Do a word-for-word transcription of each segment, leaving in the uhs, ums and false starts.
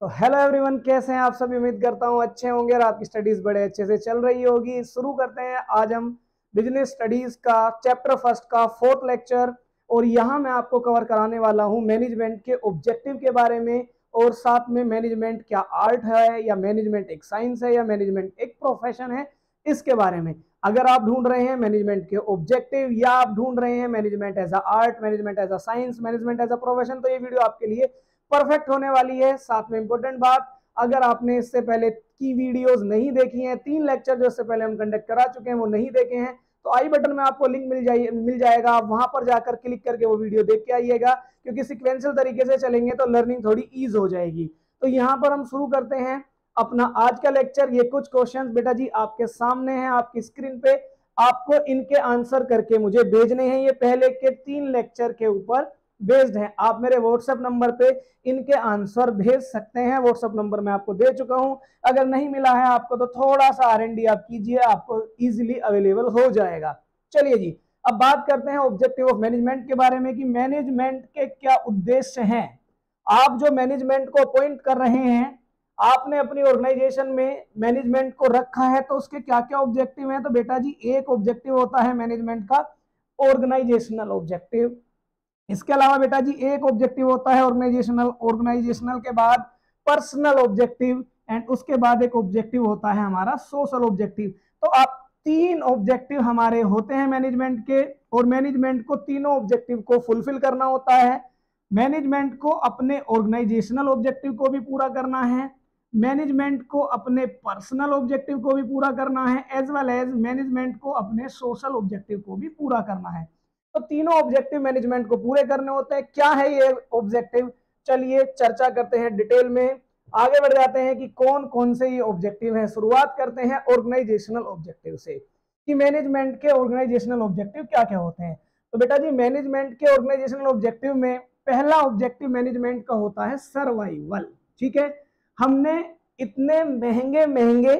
तो hello everyone, कैसे हैं आप सभी। उम्मीद करता हूं अच्छे होंगे और आपकी स्टडीज बड़े अच्छे से चल रही होगी। शुरू करते हैं। आज हम बिजनेस स्टडीज का चैप्टर फर्स्ट का फोर्थ लेक्चर, और यहां मैं आपको कवर कराने वाला हूं मैनेजमेंट के ऑब्जेक्टिव के बारे में, और साथ में मैनेजमेंट क्या आर्ट है या मैनेजमेंट एक साइंस है या मैनेजमेंट एक प्रोफेशन है, इसके बारे में। अगर आप ढूंढ रहे हैं मैनेजमेंट के ऑब्जेक्टिव या आप ढूंढ रहे हैं management as a art, management as a science, management as a profession, तो ये वीडियो आपके लिए परफेक्ट होने वाली है। साथ में इंपॉर्टेंट बात, अगर आपने इससे पहले की वीडियोस नहीं देखी हैं, तीन लेक्चर जो इससे पहले हम कंडक्ट करा चुके हैं वो नहीं देखे हैं, तो आई बटन में आपको लिंक मिल जाए मिल जाएगा। आप वहां पर जाकर क्लिक करके वो वीडियो देख के आइएगा, क्योंकि सिक्वेंशियल तरीके से चलेंगे तो लर्निंग थोड़ी ईज हो जाएगी। तो यहाँ पर हम शुरू करते हैं अपना आज का लेक्चर। ये कुछ क्वेश्चन बेटा जी आपके सामने हैं, आपकी स्क्रीन पे। आपको इनके आंसर करके मुझे भेजने हैं। ये पहले के तीन लेक्चर के ऊपर बेस्ड है। आप मेरे व्हाट्सएप नंबर पे इनके आंसर भेज सकते हैं। व्हाट्सएप नंबर मैं आपको दे चुका हूं। अगर नहीं मिला है आपको तो थोड़ा सा आर एन डी आप कीजिए, आपको इजीली अवेलेबल हो जाएगा। चलिए जी, अब बात करते हैं ऑब्जेक्टिव ऑफ मैनेजमेंट के बारे में कि मैनेजमेंट के क्या उद्देश्य हैं। आप जो मैनेजमेंट को अपॉइंट कर रहे हैं, आपने अपनी ऑर्गेनाइजेशन में मैनेजमेंट को रखा है, तो उसके क्या क्या ऑब्जेक्टिव हैं। तो बेटा जी, एक ऑब्जेक्टिव होता है मैनेजमेंट का ऑर्गेनाइजेशनल ऑब्जेक्टिव। इसके अलावा बेटा जी एक ऑब्जेक्टिव होता है ऑर्गेनाइजेशनल। ऑर्गेनाइजेशनल के बाद पर्सनल ऑब्जेक्टिव, एंड उसके बाद एक ऑब्जेक्टिव होता है हमारा सोशल ऑब्जेक्टिव। तो आप तीन ऑब्जेक्टिव हमारे होते हैं मैनेजमेंट के, और मैनेजमेंट को तीनों ऑब्जेक्टिव को फुलफिल करना होता है। मैनेजमेंट को अपने ऑर्गेनाइजेशनल ऑब्जेक्टिव को भी पूरा करना है, मैनेजमेंट को अपने पर्सनल ऑब्जेक्टिव को भी पूरा करना है, एज वेल एज मैनेजमेंट को अपने सोशल ऑब्जेक्टिव को भी पूरा करना है। तो तीनों ऑब्जेक्टिव मैनेजमेंट को पूरे करने होते हैं। क्या है ये ऑब्जेक्टिव, चलिए चर्चा करते हैं डिटेल में। आगे बढ़ जाते हैं कि कौन कौन से ये ऑब्जेक्टिव हैं। शुरुआत करते हैं ऑर्गेनाइजेशनल ऑब्जेक्टिव से कि मैनेजमेंट के ऑर्गेनाइजेशनल ऑब्जेक्टिव क्या क्या होते हैं। तो बेटा जी, मैनेजमेंट के ऑर्गेनाइजेशनल ऑब्जेक्टिव में पहला ऑब्जेक्टिव मैनेजमेंट का होता है सर्वाइवल। ठीक है, हमने इतने महंगे महंगे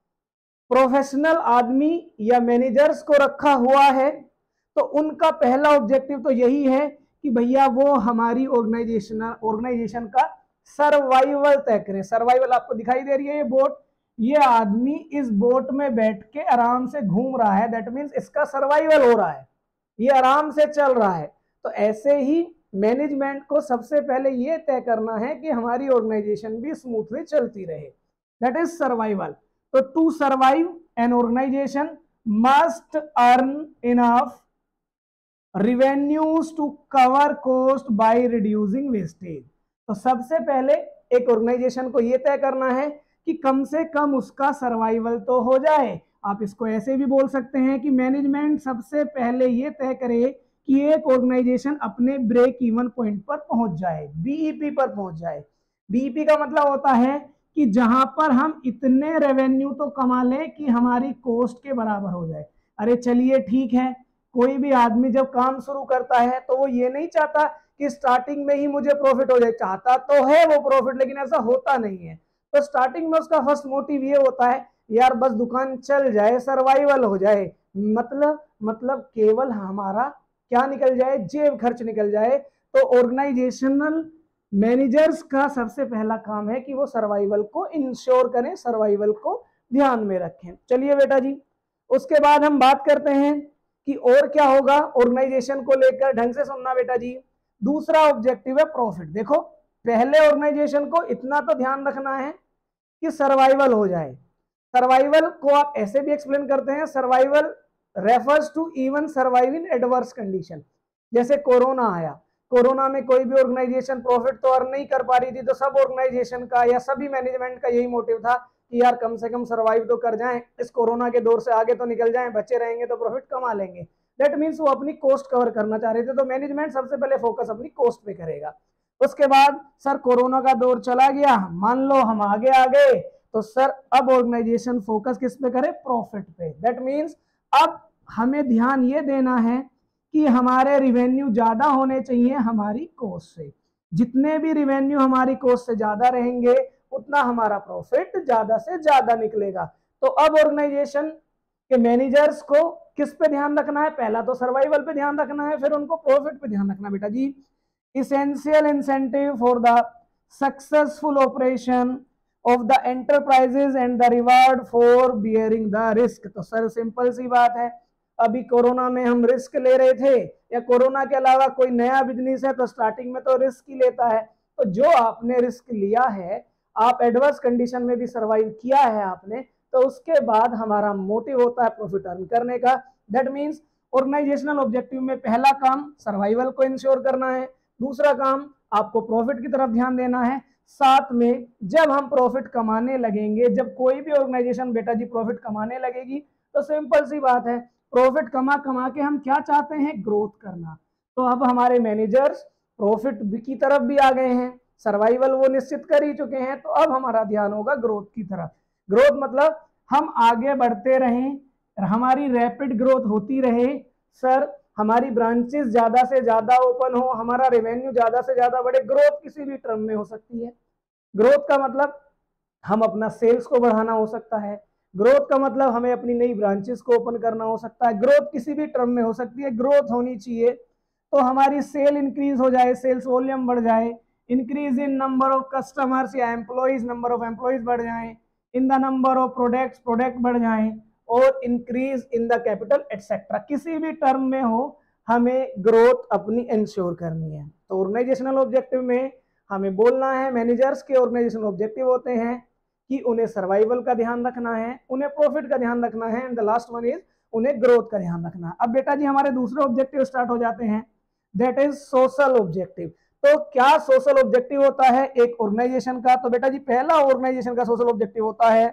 प्रोफेशनल आदमी या मैनेजर्स को रखा हुआ है, तो उनका पहला ऑब्जेक्टिव तो यही है कि भैया वो हमारी ऑर्गेनाइजेशन ऑर्गेनाइजेशन का सर्वाइवल तय करें। सर्वाइवल आपको दिखाई दे रही है ये बोट, ये आदमी इस बोट में बैठ के आराम से घूम रहा है, दैट मीन्स इसका सर्वाइवल हो रहा है, ये आराम से चल रहा है। तो ऐसे ही मैनेजमेंट को सबसे पहले ये तय करना है कि हमारी ऑर्गेनाइजेशन भी स्मूथली चलती रहे, दैट इज सर्वाइवल। तो to survive an organisation must earn enough revenues to cover cost by reducing wastage। तो सबसे पहले एक ऑर्गेनाइजेशन को यह तय करना है कि कम से कम उसका सर्वाइवल तो हो जाए। आप इसको ऐसे भी बोल सकते हैं कि मैनेजमेंट सबसे पहले यह तय करे कि एक ऑर्गेनाइजेशन अपने ब्रेक इवन पॉइंट पर पहुंच जाए, बीईपी पर पहुंच जाए। बीईपी का मतलब होता है कि जहां पर हम इतने रेवेन्यू तो कमा लें कि हमारी कॉस्ट के बराबर हो जाए। अरे चलिए ठीक है, कोई भी आदमी जब काम शुरू करता है तो वो ये नहीं चाहता कि स्टार्टिंग में ही मुझे प्रॉफिट हो जाए। चाहता तो है वो प्रॉफिट, लेकिन ऐसा होता नहीं है। तो स्टार्टिंग में उसका फर्स्ट मोटिव ये होता है, यार बस दुकान चल जाए, सर्वाइवल हो जाए, मतलब मतलब केवल हमारा क्या निकल जाए, जेब खर्च निकल जाए। तो ऑर्गेनाइजेशनल मैनेजर्स का सबसे पहला काम है कि वो सर्वाइवल को इंश्योर करें, सर्वाइवल को ध्यान में रखें। चलिए बेटा जी, उसके बाद हम बात करते हैं कि और क्या होगा ऑर्गेनाइजेशन को लेकर। ढंग से सुनना बेटा जी। दूसरा ऑब्जेक्टिव है प्रॉफिट। देखो, पहले ऑर्गेनाइजेशन को इतना तो ध्यान रखना है कि सर्वाइवल हो जाए। सर्वाइवल को आप ऐसे भी एक्सप्लेन करते हैं, survival refers to even survive in adverse condition. जैसे कोरोना आया, कोरोना में कोई भी ऑर्गेनाइजेशन प्रॉफिट तो अर्न नहीं कर पा रही थी, तो सब ऑर्गेनाइजेशन का या सभी मैनेजमेंट का यही मोटिव था कि यार कम से कम सर्वाइव तो कर जाएं, इस कोरोना के दौर से आगे तो निकल जाएं, बचे रहेंगे तो प्रॉफिट कमा लेंगे। दैट मीन्स वो अपनी कॉस्ट कवर करना चाह रहे थे। तो मैनेजमेंट सबसे पहले फोकस अपनी कॉस्ट पे करेगा। उसके बाद सर कोरोना का दौर चला गया, मान लो हम आगे आ गए, तो सर अब ऑर्गेनाइजेशन फोकस किस पे करे, प्रॉफिट पे। दैट मीन्स अब हमें ध्यान ये देना है कि हमारे रिवेन्यू ज्यादा होने चाहिए हमारी कॉस्ट से। जितने भी रिवेन्यू हमारी कॉस्ट से ज्यादा रहेंगे उतना हमारा प्रॉफिट ज्यादा से ज्यादा निकलेगा। तो अब ऑर्गेनाइजेशन के मैनेजर्स को किस पे ध्यान रखना है, पहला तो सर्वाइवल पे ध्यान रखना है, फिर उनको प्रॉफिट पे ध्यान रखना। बेटा जी, essential incentive for the successful operation of the enterprises and the reward for bearing the risk. तो सर सिंपल सी बात है, अभी कोरोना में हम रिस्क ले रहे थे, या कोरोना के अलावा कोई नया बिजनेस है तो स्टार्टिंग में तो रिस्क ही लेता है। तो जो आपने रिस्क लिया है, आप एडवर्स कंडीशन में भी सर्वाइव किया है आपने, तो उसके बाद हमारा मोटिव होता है प्रॉफिट अर्न करने का। दैट मीन्स ऑर्गेनाइजेशनल ऑब्जेक्टिव में पहला काम सर्वाइवल को इंश्योर करना है, दूसरा काम आपको प्रॉफिट की तरफ ध्यान देना है। साथ में जब हम प्रॉफिट कमाने लगेंगे, जब कोई भी ऑर्गेनाइजेशन बेटा जी प्रॉफिट कमाने लगेगी, तो सिंपल सी बात है, प्रॉफिट कमा कमा के हम क्या चाहते हैं, ग्रोथ करना। तो अब हमारे मैनेजर्स प्रॉफिट की तरफ भी आ गए हैं, सर्वाइवल वो निश्चित कर ही चुके हैं, तो अब हमारा ध्यान होगा ग्रोथ की तरफ। ग्रोथ मतलब हम आगे बढ़ते रहें, हमारी रैपिड ग्रोथ होती रहे, सर हमारी ब्रांचेस ज्यादा से ज्यादा ओपन हो, हमारा रेवेन्यू ज्यादा से ज्यादा बढ़े। ग्रोथ किसी भी टर्म में हो सकती है। ग्रोथ का मतलब हम अपना सेल्स को बढ़ाना हो सकता है, ग्रोथ का मतलब हमें अपनी नई ब्रांचेस को ओपन करना हो सकता है, ग्रोथ किसी भी टर्म में हो सकती है। ग्रोथ होनी चाहिए तो हमारी सेल इंक्रीज हो जाए, सेल्स वॉल्यूम बढ़ जाए, increase in number of customers या एम्प्लॉइज, नंबर ऑफ एम्प्लॉइज बढ़ जाए, in the number of products, product बढ़ जाए, और increase in the capital etcetera. किसी भी टर्म में हो हमें ग्रोथ अपनी इंश्योर करनी है। तो ऑर्गेनाइजेशनल ऑब्जेक्टिव में हमें बोलना है, मैनेजर्स के ऑर्गेनाइजेशनल ऑब्जेक्टिव होते हैं कि उन्हें सर्वाइवल का ध्यान रखना है, उन्हें प्रॉफिट का ध्यान रखना है, and the last one is उन्हें ग्रोथ का ध्यान रखना है। अब बेटा जी हमारे दूसरे ऑब्जेक्टिव स्टार्ट हो जाते हैं, दैट इज सोशल ऑब्जेक्टिव। तो क्या सोशल ऑब्जेक्टिव होता है एक ऑर्गेनाइजेशन का? तो बेटा जी पहला ऑर्गेनाइजेशन का सोशल ऑब्जेक्टिव होता है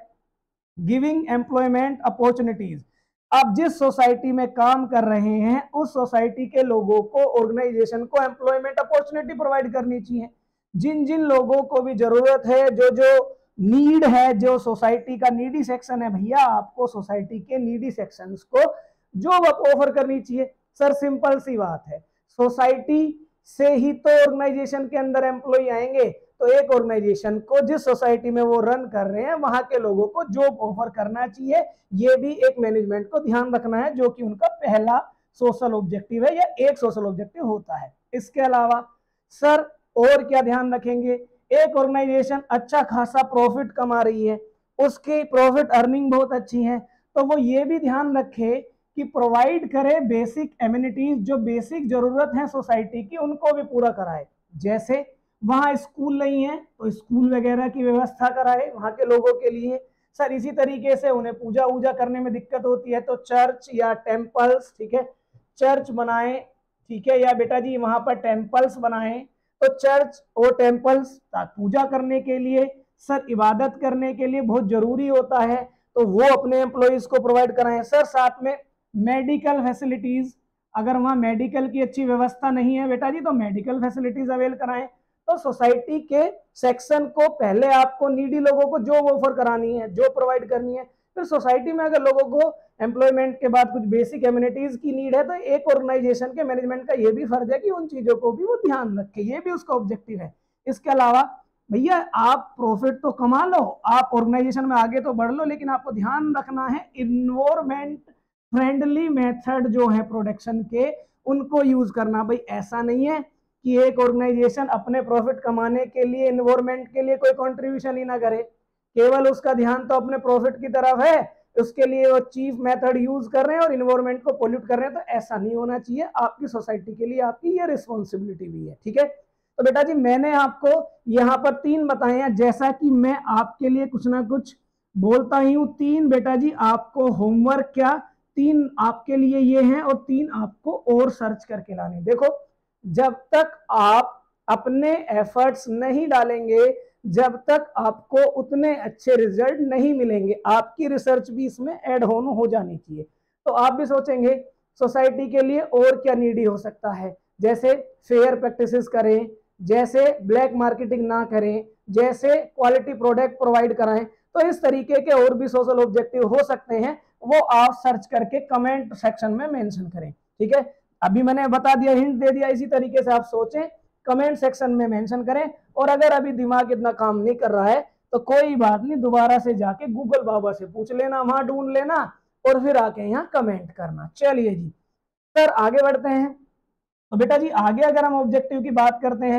गिविंग एम्प्लॉयमेंट अपॉर्चुनिटीज। आप जिस सोसाइटी में काम कर रहे हैं उस सोसाइटी के लोगों को, ऑर्गेनाइजेशन को एम्प्लॉयमेंट अपॉर्चुनिटी प्रोवाइड करनी चाहिए। जिन जिन लोगों को भी जरूरत है, जो जो नीड है, जो सोसाइटी का नीडी सेक्शन है, भैया आपको सोसाइटी के नीडी सेक्शंस को जॉब ऑफर करनी चाहिए। सर सिंपल सी बात है, सोसाइटी से ही तो ऑर्गेनाइजेशन के अंदर एम्प्लॉय आएंगे, तो एक ऑर्गेनाइजेशन को जिस सोसाइटी में वो रन कर रहे हैं वहां के लोगों को जॉब ऑफर करना चाहिए। ये भी एक मैनेजमेंट को ध्यान रखना है, जो कि उनका पहला सोशल ऑब्जेक्टिव है या एक सोशल ऑब्जेक्टिव होता है। इसके अलावा सर और क्या ध्यान रखेंगे? एक ऑर्गेनाइजेशन अच्छा खासा प्रॉफिट कमा रही है, उसकी प्रॉफिट अर्निंग बहुत अच्छी है, तो वो ये भी ध्यान रखे कि प्रोवाइड करे बेसिक एमिनिटीज, जो बेसिक जरूरत है सोसाइटी की उनको भी पूरा कराए। जैसे वहां स्कूल नहीं है तो स्कूल वगैरह की व्यवस्था कराए वहां के लोगों के लिए। सर इसी तरीके से उन्हें पूजा वूजा करने में दिक्कत होती है तो चर्च या टेम्पल्स, ठीक है, चर्च बनाए, ठीक है, या बेटा जी वहां पर टेम्पल्स बनाए। तो चर्च और टेम्पल्स पूजा करने के लिए, सर इबादत करने के लिए बहुत जरूरी होता है, तो वो अपने एम्प्लॉइज को प्रोवाइड कराएं। सर साथ में मेडिकल फैसिलिटीज, अगर वहां मेडिकल की अच्छी व्यवस्था नहीं है बेटा जी तो मेडिकल फैसिलिटीज अवेल कराएं। तो सोसाइटी के सेक्शन को पहले आपको नीडी लोगों को जॉब ऑफर करानी है, जॉब प्रोवाइड करनी है। फिर सोसाइटी में अगर लोगों को एम्प्लॉयमेंट के बाद कुछ बेसिक एमिनिटीज की नीड है तो एक ऑर्गेनाइजेशन के मैनेजमेंट का ये भी फर्ज है कि उन चीजों को भी वो ध्यान रखे, ये भी उसका ऑब्जेक्टिव है। इसके अलावा भैया आप प्रॉफिट तो कमा लो, आप ऑर्गेनाइजेशन में आगे तो बढ़ लो, लेकिन आपको ध्यान रखना है इन्वायरमेंट फ्रेंडली मेथड जो है प्रोडक्शन के उनको यूज करना। भाई ऐसा नहीं है कि एक ऑर्गेनाइजेशन अपने प्रॉफिट कमाने के लिए इन्वायरमेंट के लिए कोई कंट्रीब्यूशन ही ना करे, केवल उसका ध्यान तो अपने प्रॉफिट की तरफ है, उसके लिए वो चीफ मेथड यूज कर रहे हैं और इन्वायरमेंट को पोल्यूट कर रहे हैं। तो ऐसा नहीं होना चाहिए, आपकी सोसाइटी के लिए आपकी ये रिस्पॉन्सिबिलिटी भी है, ठीक है। तो बेटा जी मैंने आपको यहाँ पर तीन बताए हैं, जैसा कि मैं आपके लिए कुछ ना कुछ बोलता ही हूँ। तीन बेटा जी आपको होमवर्क, क्या तीन आपके लिए ये हैं और तीन आपको और सर्च करके लाने। देखो जब तक आप अपने एफर्ट्स नहीं डालेंगे, जब तक आपको उतने अच्छे रिजल्ट नहीं मिलेंगे। आपकी रिसर्च भी इसमें ऐड ऑन हो जानी चाहिए। तो आप भी सोचेंगे सोसाइटी के लिए और क्या नीडी हो सकता है, जैसे फेयर प्रैक्टिसेस करें, जैसे ब्लैक मार्केटिंग ना करें, जैसे क्वालिटी प्रोडक्ट प्रोवाइड कराएं। तो इस तरीके के और भी सोशल ऑब्जेक्टिव हो सकते हैं, वो आप सर्च करके कमेंट सेक्शन में मेंशन करें, ठीक है। अभी मैंने बता दिया, हिंट दे दिया, इसी तरीके से आप सोचें, कमेंट सेक्शन में मेंशन करें। और अगर अभी दिमाग इतना काम नहीं कर रहा है तो कोई बात नहीं, दोबारा से जाके गूगल बाबा से पूछ लेना, वहां ढूंढ लेना और फिर आके यहाँ कमेंट करना। चलिए जी सर आगे बढ़ते हैं। तो बेटा जी आगे अगर हम ऑब्जेक्टिव की बात करते हैं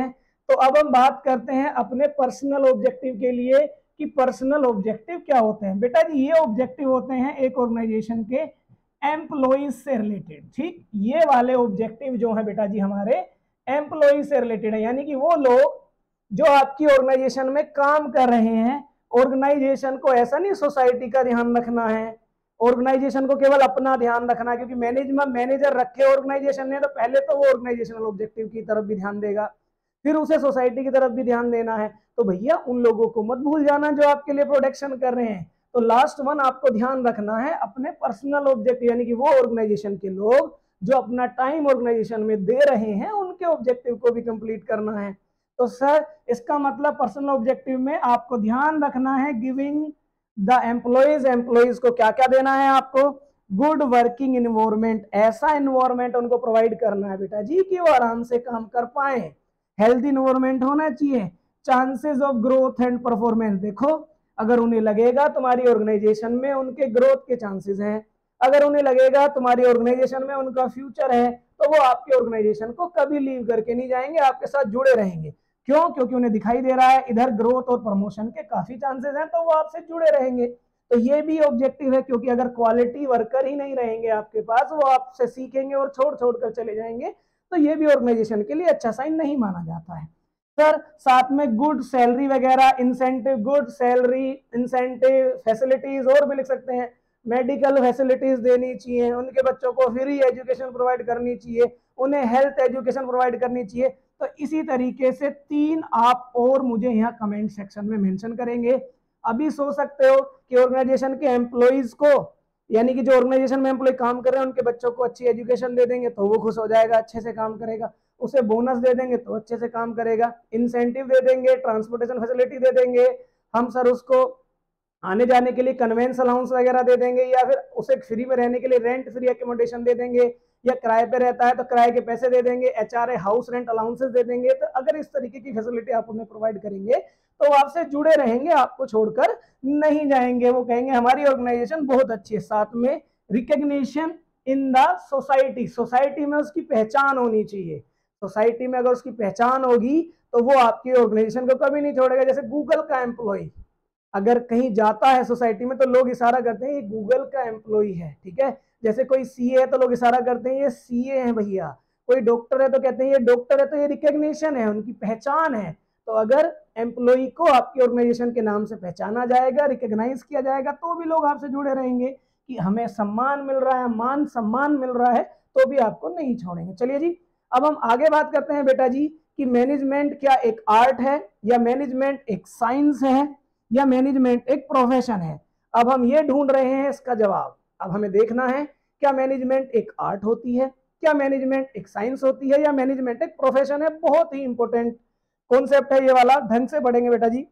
तो अब हम बात करते हैं अपने पर्सनल ऑब्जेक्टिव के लिए कि पर्सनल ऑब्जेक्टिव क्या होते हैं। बेटा जी ये ऑब्जेक्टिव होते हैं एक ऑर्गेनाइजेशन के एम्प्लॉइज से रिलेटेड। ठीक, ये वाले ऑब्जेक्टिव जो है बेटा जी हमारे एम्प्लॉइज से रिलेटेड है, यानी कि वो लोग जो आपकी ऑर्गेनाइजेशन में काम कर रहे हैं। ऑर्गेनाइजेशन को ऐसा नहीं सोसाइटी का ध्यान रखना है, ऑर्गेनाइजेशन को केवल अपना ध्यान रखना है, क्योंकि मैनेजमेंट मैनेजर रखे ऑर्गेनाइजेशन ने तो पहले तो वो ऑर्गेनाइजेशनल ऑब्जेक्टिव की तरफ भी ध्यान देगा, फिर उसे सोसाइटी की तरफ भी ध्यान देना है। तो भैया उन लोगों को मत भूल जाना जो आपके लिए प्रोटेक्शन कर रहे हैं। तो लास्ट वन आपको ध्यान रखना है अपने पर्सनल ऑब्जेक्टिव, यानी कि वो ऑर्गेनाइजेशन के लोग जो अपना टाइम ऑर्गेनाइजेशन में दे रहे हैं उनके ऑब्जेक्टिव को भी कंप्लीट करना है। तो सर इसका मतलब पर्सनल ऑब्जेक्टिव में आपको ध्यान रखना है गिविंग द एम्प्लॉइज, एम्प्लॉइज को क्या क्या देना है आपको, गुड वर्किंग इन्वायरमेंट, ऐसा इन्वायरमेंट उनको प्रोवाइड करना है बेटा जी कि वो आराम से काम कर पाए। हेल्दी इन्वायरमेंट होना चाहिए, chances of growth and performance, देखो अगर उन्हें लगेगा तुम्हारी ऑर्गेनाइजेशन में उनके ग्रोथ के चांसेस हैं, अगर उन्हें लगेगा तुम्हारी ऑर्गेनाइजेशन में उनका फ्यूचर है, तो वो आपके ऑर्गेनाइजेशन को कभी लीव करके नहीं जाएंगे, आपके साथ जुड़े रहेंगे। क्यों? क्योंकि उन्हें दिखाई दे रहा है इधर ग्रोथ और प्रमोशन के काफी चांसेस हैं, तो वो आपसे जुड़े रहेंगे। तो ये भी ऑब्जेक्टिव है, क्योंकि अगर क्वालिटी वर्कर ही नहीं रहेंगे आपके पास, वो आपसे सीखेंगे और छोड़ छोड़ कर चले जाएंगे, तो ये भी ऑर्गेनाइजेशन के लिए अच्छा साइन नहीं माना जाता है। सर साथ में गुड सैलरी वगैरह, incentive, good salary, incentive, facilities और भी लिख सकते हैं, मेडिकल फैसिलिटीज देनी चाहिए, उनके बच्चों को फ्री एजुकेशन प्रोवाइड करनी चाहिए, उन्हें हेल्थ एजुकेशन प्रोवाइड करनी चाहिए। तो इसी तरीके से तीन आप और मुझे यहाँ कमेंट सेक्शन में मेंशन करेंगे। अभी सोच सकते हो कि ऑर्गेनाइजेशन के एम्प्लॉइज को, यानी कि जो ऑर्गेनाइजेशन में एम्प्लॉय काम कर रहे हैं उनके बच्चों को अच्छी एजुकेशन दे देंगे तो वो खुश हो जाएगा, अच्छे से काम करेगा, उसे बोनस दे देंगे तो अच्छे से काम करेगा, इंसेंटिव दे देंगे, ट्रांसपोर्टेशन फैसिलिटी दे देंगे, हम सर उसको आने जाने के लिए कन्वेंस अलाउंस वगैरह दे देंगे, या फिर उसे फ्री में रहने के लिए रेंट फ्री एकोमोडेशन दे देंगे, या किराए पे रहता है तो किराए के पैसे दे देंगे, एचआरए हाउस रेंट अलाउंसेस दे देंगे। तो अगर इस तरीके की फैसिलिटी आप उन्हें प्रोवाइड करेंगे तो वो आपसे जुड़े रहेंगे, आपको छोड़कर नहीं जाएंगे, वो कहेंगे हमारी ऑर्गेनाइजेशन बहुत अच्छी है। साथ में recognition in the society, society में उसकी पहचान होनी चाहिए, सोसाइटी में अगर उसकी पहचान होगी तो वो आपकी ऑर्गेनाइजेशन को कभी नहीं छोड़ेगा। जैसे गूगल का एम्प्लॉय अगर कहीं जाता है सोसाइटी में तो लोग इशारा करते हैं ये गूगल का एम्प्लॉय है, ठीक है। जैसे कोई सीए है तो लोग इशारा करते हैं ये सीए है भैया, कोई डॉक्टर है तो कहते हैं ये डॉक्टर है, तो ये रिकग्निशन है, उनकी पहचान है। तो अगर एम्प्लॉय को आपकी ऑर्गेनाइजेशन के नाम से पहचाना जाएगा, रिकग्नाइज किया जाएगा, तो भी लोग आपसे जुड़े रहेंगे कि हमें सम्मान मिल रहा है, मान सम्मान मिल रहा है, तो भी आपको नहीं छोड़ेंगे। चलिए जी अब हम आगे बात करते हैं बेटा जी कि मैनेजमेंट क्या एक आर्ट है, या मैनेजमेंट एक साइंस है, या मैनेजमेंट एक प्रोफेशन है। अब हम ये ढूंढ रहे हैं इसका जवाब। अब हमें देखना है क्या मैनेजमेंट एक आर्ट होती है, क्या मैनेजमेंट एक साइंस होती है, या मैनेजमेंट एक प्रोफेशन है। बहुत ही इंपॉर्टेंट कॉन्सेप्ट है ये वाला, ढंग से पढ़ेंगे बेटा जी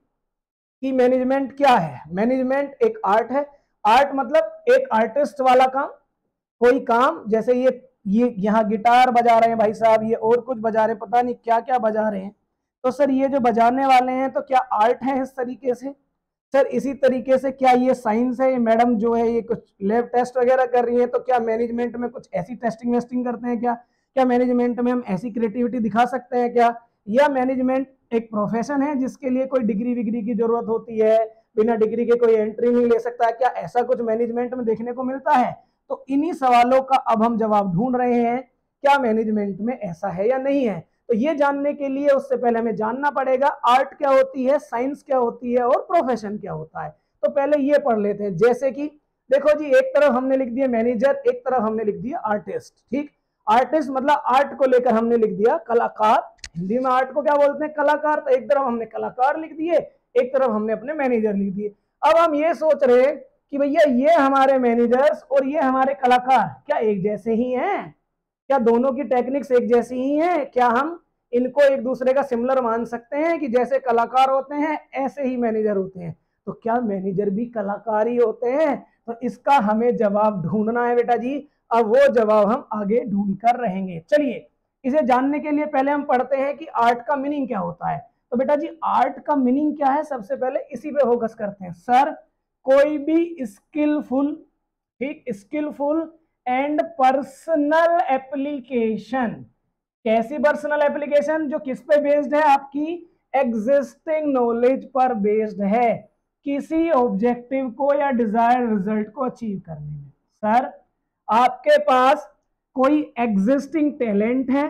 कि मैनेजमेंट क्या है। मैनेजमेंट एक आर्ट है, आर्ट मतलब एक आर्टिस्ट वाला काम, कोई काम, जैसे ये ये यहाँ गिटार बजा रहे हैं भाई साहब, ये और कुछ बजा रहे हैं, पता नहीं क्या क्या बजा रहे हैं, तो सर ये जो बजाने वाले हैं तो क्या आर्ट है इस तरीके से। सर इसी तरीके से क्या ये साइंस है, ये मैडम जो है ये कुछ लैब टेस्ट वगैरह कर रही है, तो क्या मैनेजमेंट में कुछ ऐसी टेस्टिंग वेस्टिंग करते हैं क्या, क्या मैनेजमेंट में हम ऐसी क्रिएटिविटी दिखा सकते हैं क्या, या मैनेजमेंट एक प्रोफेशन है जिसके लिए कोई डिग्री विग्री की जरूरत होती है, बिना डिग्री के कोई एंट्री नहीं ले सकता, क्या ऐसा कुछ मैनेजमेंट में देखने को मिलता है। तो इन्हीं सवालों का अब हम जवाब ढूंढ रहे हैं, क्या मैनेजमेंट में ऐसा है या नहीं है। तो ये जानने के लिए उससे पहले हमें जानना पड़ेगा आर्ट क्या होती है, साइंस क्या होती है, और प्रोफेशन क्या होता है। तो पहले ये पढ़ लेते हैं। जैसे कि देखो जी एक तरफ हमने लिख दिया मैनेजर, एक तरफ हमने लिख दिया आर्टिस्ट, ठीक। आर्टिस्ट मतलब आर्ट को लेकर हमने लिख दिया कलाकार, हिंदी में आर्ट को क्या बोलते हैं, कलाकार। तो एक तरफ हमने कलाकार लिख दिए, एक तरफ हमने अपने मैनेजर लिख दिए। अब हम ये सोच रहे हैं कि भैया ये हमारे मैनेजर्स और ये हमारे कलाकार क्या एक जैसे ही हैं, क्या दोनों की टेक्निक्स एक जैसी ही हैं, क्या हम इनको एक दूसरे का सिमिलर मान सकते हैं कि जैसे कलाकार होते हैं ऐसे ही मैनेजर होते हैं, तो क्या मैनेजर भी कलाकार ही होते हैं। तो इसका हमें जवाब ढूंढना है बेटा जी। अब वो जवाब हम आगे ढूंढ कर रहेंगे। चलिए इसे जानने के लिए पहले हम पढ़ते हैं कि आर्ट का मीनिंग क्या होता है। तो बेटा जी आर्ट का मीनिंग क्या है, सबसे पहले इसी पे फोकस करते हैं। सर कोई भी स्किलफुल, ठीक, स्किलफुल एंड पर्सनल एप्लीकेशन, कैसी पर्सनल एप्लीकेशन? जो किस पे बेस्ड है? आपकी एग्जिस्टिंग नॉलेज पर बेस्ड है, किसी ऑब्जेक्टिव को या डिजायर्ड रिजल्ट को अचीव करने में। सर आपके पास कोई एग्जिस्टिंग टैलेंट है,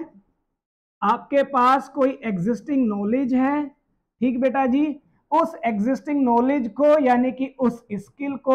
आपके पास कोई एग्जिस्टिंग नॉलेज है, ठीक बेटा जी, उस एग्जिस्टिंग नॉलेज को यानी कि उस स्किल को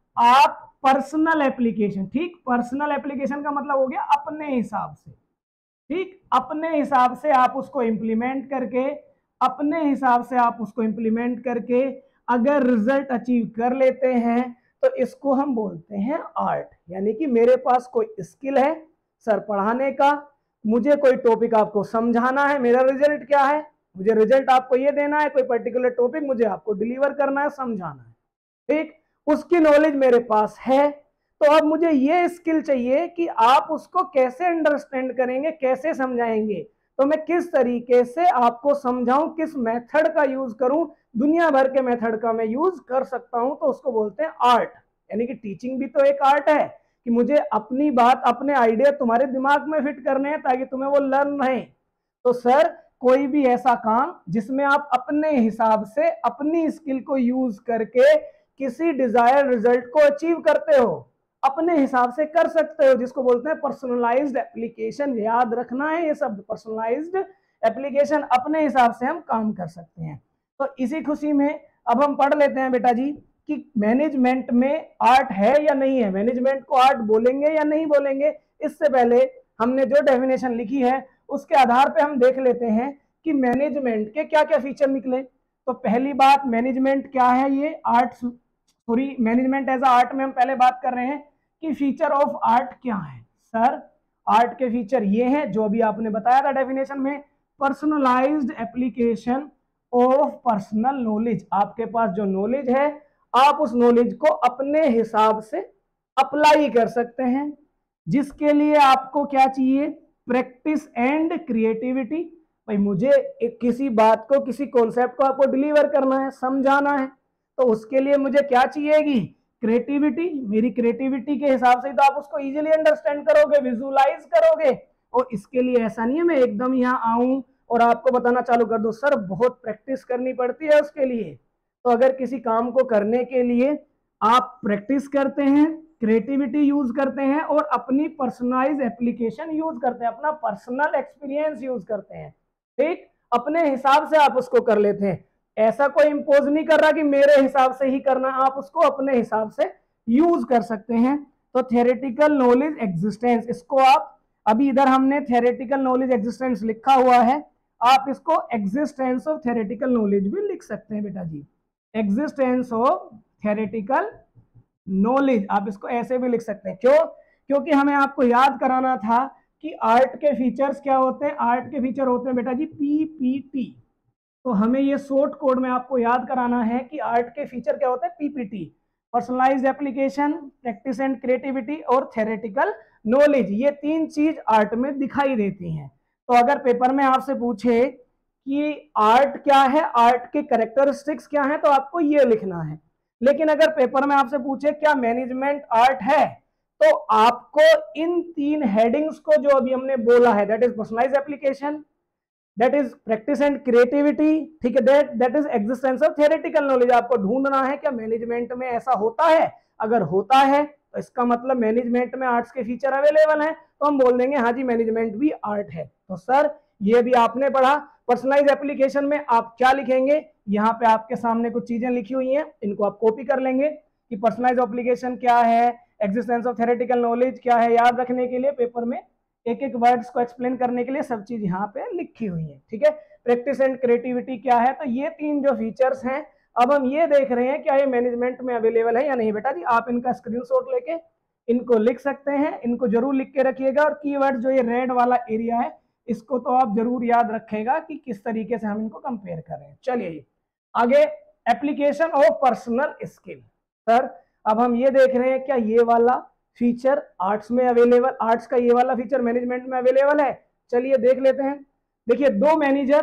आप पर्सनल एप्लीकेशन, ठीक, पर्सनल एप्लीकेशन का मतलब हो गया अपने हिसाब से, ठीक, अपने हिसाब से आप उसको इंप्लीमेंट करके, अपने हिसाब से आप उसको इंप्लीमेंट करके अगर रिजल्ट अचीव कर लेते हैं तो इसको हम बोलते हैं आर्ट। यानी कि मेरे पास कोई स्किल है सर पढ़ाने का, मुझे कोई टॉपिक आपको समझाना है, मेरा रिजल्ट क्या है? मुझे रिजल्ट आपको ये देना है, कोई पर्टिकुलर टॉपिक मुझे आपको डिलीवर करना है, समझाना है, ठीक, उसकी नॉलेज मेरे पास है। तो अब मुझे ये स्किल चाहिए कि आप उसको कैसे अंडरस्टैंड करेंगे, कैसे समझाएंगे, तो मैं किस तरीके से आपको समझाऊं, किस मेथड का यूज करूं, दुनिया भर के मेथड का मैं यूज कर सकता हूं, तो उसको बोलते हैं आर्ट। यानी कि टीचिंग भी तो एक आर्ट है कि मुझे अपनी बात, अपने आइडिया तुम्हारे दिमाग में फिट करने हैं ताकि तुम्हें वो लर्न रहे। तो सर कोई भी ऐसा काम जिसमें आप अपने हिसाब से अपनी स्किल को यूज करके किसी डिजायर रिजल्ट को अचीव करते हो, अपने हिसाब से कर सकते हो, जिसको बोलते हैं पर्सनलाइज्ड एप्लीकेशन। याद रखना है ये शब्द, पर्सनलाइज्ड एप्लीकेशन, अपने हिसाब से हम काम कर सकते हैं। तो इसी खुशी में अब हम पढ़ लेते हैं बेटा जी कि मैनेजमेंट में आर्ट है या नहीं है, मैनेजमेंट को आर्ट बोलेंगे या नहीं बोलेंगे। इससे पहले हमने जो डेफिनेशन लिखी है उसके आधार पे हम देख लेते हैं कि मैनेजमेंट के क्या क्या फीचर निकले। तो पहली बात, मैनेजमेंट क्या है? ये art, sorry, management as art में हम पहले बात कर रहे हैं कि फीचर ऑफ आर्ट क्या है। सर आर्ट के फीचर ये हैं जो अभी आपने बताया था डेफिनेशन में, personalised application of personal knowledge. आपके पास जो नॉलेज है आप उस नॉलेज को अपने हिसाब से अप्लाई कर सकते हैं, जिसके लिए आपको क्या चाहिए? Practice and creativity. भाई मुझे एक किसी बात को, किसी कॉन्सेप्ट को आपको डिलीवर करना है, समझाना है, तो उसके लिए मुझे क्या चाहिएगी? क्रिएटिविटी। मेरी क्रिएटिविटी के हिसाब से तो आप उसको इजीली अंडरस्टैंड करोगे, विजुलाइज करोगे। और इसके लिए ऐसा नहीं है मैं एकदम यहाँ आऊं और आपको बताना चालू कर दूं, सर बहुत प्रैक्टिस करनी पड़ती है उसके लिए। तो अगर किसी काम को करने के लिए आप प्रैक्टिस करते हैं, क्रिएटिविटी यूज करते हैं और अपनी पर्सनलाइज एप्लीकेशन यूज करते हैं, अपना पर्सनल एक्सपीरियंस यूज करते हैं, ठीक, अपने हिसाब से आप उसको कर लेते हैं। ऐसा कोई इंपोज नहीं कर रहा कि मेरे हिसाब से ही करना, आप उसको अपने हिसाब से यूज कर सकते हैं। तो थियोरेटिकल नॉलेज एग्जिस्टेंस, इसको आप, अभी इधर हमने थियोरेटिकल नॉलेज एग्जिस्टेंस लिखा हुआ है, आप इसको एग्जिस्टेंस ऑफ थियोरेटिकल नॉलेज भी लिख सकते हैं बेटा जी। एग्जिस्टेंस ऑफ थियोरेटिकल नॉलेज आप इसको ऐसे भी लिख सकते हैं। क्यों? क्योंकि हमें आपको याद कराना था कि आर्ट के फीचर्स क्या होते हैं। आर्ट के फीचर होते हैं बेटा जी पीपीटी। तो हमें ये शॉर्ट कोड में आपको याद कराना है कि आर्ट के फीचर क्या होते हैं? PPT, personalised application, practice and creativity और थ्योरेटिकल नॉलेज। ये तीन चीज आर्ट में दिखाई देती हैं। तो अगर पेपर में आपसे पूछे कि आर्ट क्या है, आर्ट के कैरेक्टरिस्टिक्स क्या है, तो आपको ये लिखना है। लेकिन अगर पेपर में आपसे पूछे क्या मैनेजमेंट आर्ट है, तो आपको इन तीन हेडिंग्स को जो अभी हमने बोला है, that is personalised application, that is practice and creativity, ठीक है, that that is existence of theoretical knowledge. आपको ढूंढना है क्या मैनेजमेंट में ऐसा होता है। अगर होता है तो इसका मतलब मैनेजमेंट में आर्ट्स के फीचर अवेलेबल हैं, तो हम बोल देंगे हाँ जी मैनेजमेंट भी आर्ट है। तो सर ये भी आपने पढ़ा। पर्सनलाइज एप्लीकेशन में आप क्या लिखेंगे? यहाँ पे आपके सामने कुछ चीजें लिखी हुई हैं, इनको आप कॉपी कर लेंगे कि पर्सनलाइज एप्लीकेशन क्या है, एग्जिस्टेंस ऑफ थियोरेटिकल नॉलेज क्या है। याद रखने के लिए पेपर में एक एक वर्ड्स को एक्सप्लेन करने के लिए सब चीज यहाँ पे लिखी हुई है, ठीक है। प्रैक्टिस एंड क्रिएटिविटी क्या है, तो ये तीन जो फीचर्स हैं, अब हम ये देख रहे हैं क्या ये मैनेजमेंट में अवेलेबल है या नहीं। बेटा जी आप इनका स्क्रीनशॉट लेके इनको लिख सकते हैं, इनको जरूर लिख के रखिएगा। और कीवर्ड जो ये रेड वाला एरिया है इसको तो आप जरूर याद रखेगा कि किस तरीके से हम इनको कंपेयर कर रहे हैं। चलिए आगे, application of personal skill. Sir अब हम ये देख रहे हैं क्या ये वाला फीचर आर्ट्स में अवेलेबल, आर्ट्स का ये वाला फीचर मैनेजमेंट में अवेलेबल है। चलिए देख लेते हैं। देखिए दो manager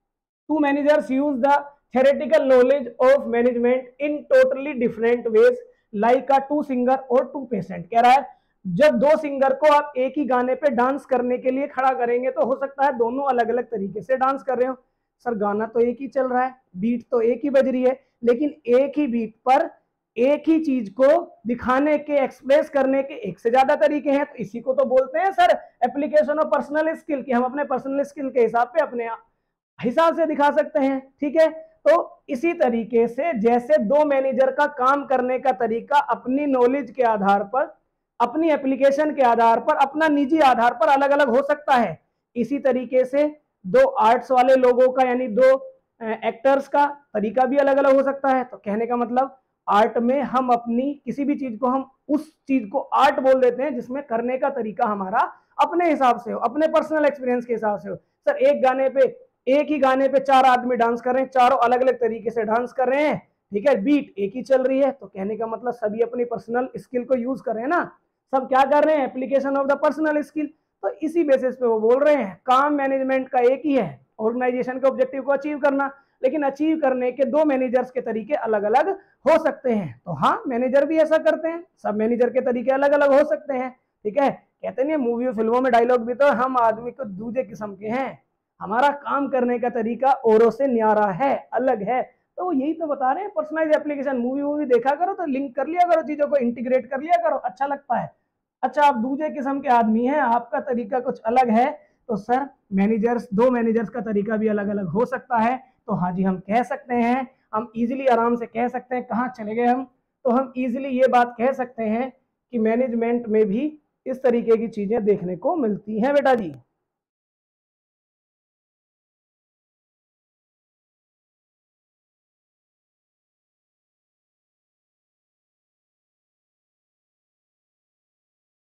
two managers use the theoretical knowledge of management in totally different ways like a two singer or two patient। कह रहा है जब दो सिंगर को आप एक ही गाने पे डांस करने के लिए खड़ा करेंगे तो हो सकता है दोनों अलग अलग तरीके से डांस कर रहे हो। सर गाना तो एक ही चल रहा है, बीट तो एक ही बज रही है, लेकिन एक ही बीट पर एक ही चीज को दिखाने के, एक्सप्रेस करने के एक से ज्यादा तरीके हैं। तो इसी को तो बोलते हैं sir application of personal skill, कि हम अपने पर्सनल स्किल के हिसाब पे अपने हिसाब से दिखा सकते हैं। ठीक है, तो इसी तरीके से जैसे दो मैनेजर का काम करने का तरीका अपनी नॉलेज के आधार पर, अपनी एप्लीकेशन के आधार पर, अपना निजी आधार पर अलग अलग हो सकता है, इसी तरीके से दो आर्ट्स वाले लोगों का यानी दो एक्टर्स का तरीका भी अलग अलग हो सकता है। तो कहने का मतलब आर्ट में हम अपनी किसी भी चीज को, हम उस चीज को आर्ट बोल देते हैं जिसमें करने का तरीका हमारा अपने हिसाब से हो, अपने पर्सनल एक्सपीरियंस के हिसाब से हो। सर एक गाने पे, एक ही गाने पे चार आदमी डांस कर रहे हैं, चारों अलग अलग तरीके से डांस कर रहे हैं, ठीक है, बीट एक ही चल रही है, तो कहने का मतलब सभी अपनी पर्सनल स्किल को यूज कर रहे हैं ना, सब क्या कर रहे हैं, application of the personal skill. तो इसी बेसिस पे वो बोल रहे हैं काम मैनेजमेंट का एक ही है, ऑर्गेनाइजेशन के ऑब्जेक्टिव को अचीव करना, लेकिन अचीव करने के दो मैनेजर्स के तरीके अलग अलग हो सकते हैं। तो हाँ, मैनेजर भी ऐसा करते हैं, सब मैनेजर के तरीके अलग अलग हो सकते हैं। ठीक है, कहते नहीं मूवी और फिल्मों में डायलॉग भी, तो हम आदमी को दूसरे किस्म के हैं, हमारा काम करने का तरीका औरों से न्यारा है, अलग है। तो यही तो बता रहे हैं, पर्सनलाइज एप्लीकेशन, मूवी वूवी देखा करो तो लिंक कर लिया करो, चीजों को इंटीग्रेट कर लिया करो, अच्छा लगता है। अच्छा आप दूसरे किस्म के आदमी हैं, आपका तरीका कुछ अलग है, तो सर मैनेजर्स, दो मैनेजर्स का तरीका भी अलग अलग हो सकता है। तो हाँ जी, हम कह सकते हैं, हम इजीली आराम से कह सकते हैं, कहाँ चले गए हम, तो हम इजीली ये बात कह सकते हैं कि मैनेजमेंट में भी इस तरीके की चीजें देखने को मिलती हैं बेटा जी।